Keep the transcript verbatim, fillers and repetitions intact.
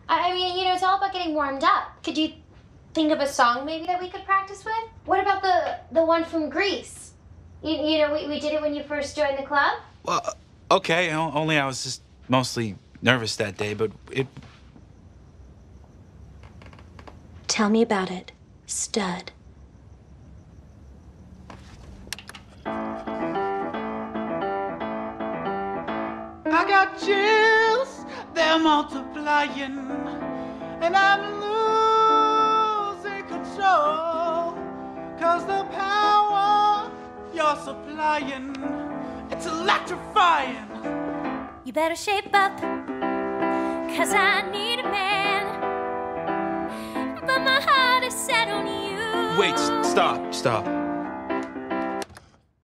I mean, you know, it's all about getting warmed up. Could you think of a song maybe that we could practice with? What about the the one from Grease? You, you know, we, we did it when you first joined the club. Well, okay, only I was just mostly nervous that day, but it... Tell me about it, stud. I got chills, they're multiplying, and I'm losing control, cause the power you're supplying, it's electrifying. You better shape up, cause I need a man, but my heart is set on you. Wait, stop, stop.